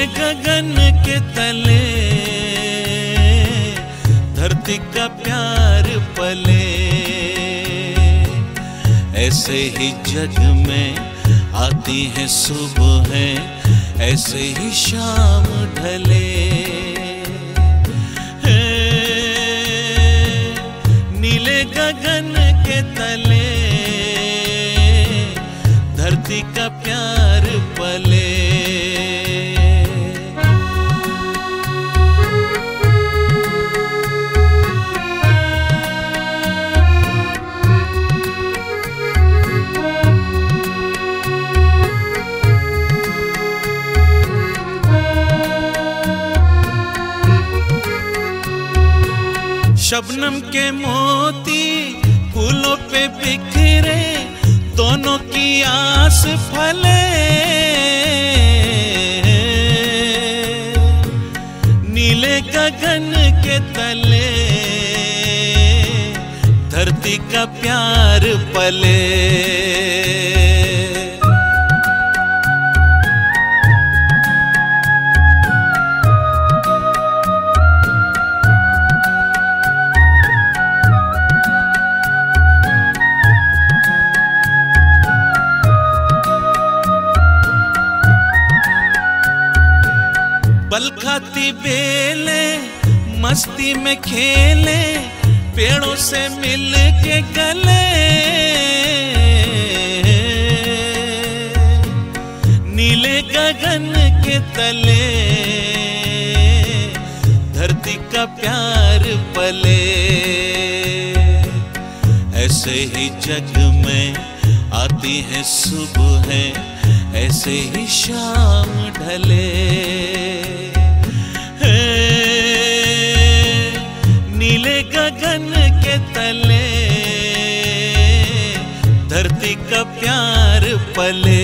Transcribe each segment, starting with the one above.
गगन के तले धरती का प्यार पले, ऐसे ही जग में आती है सुबह, ऐसे ही शाम ढले। नीले गगन के तले धरती का प्यार पले। शबनम के मोती फूलों पे बिखरे, दोनों की आस फले। नीले गगन के तले धरती का प्यार पले। बल खाती बेले मस्ती में खेले, पेड़ों से मिल के गले। नीले गगन के तले धरती का प्यार पले, ऐसे ही जग में आती है सुबह, ऐसे ही शाम ढले। नीले गगन के तले धरती का प्यार पले।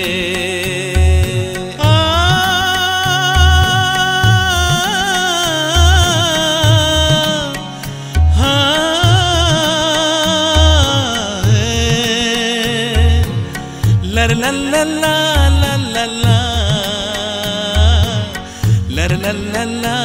लर ला ला ला ला ला ला, लर ला ला ला।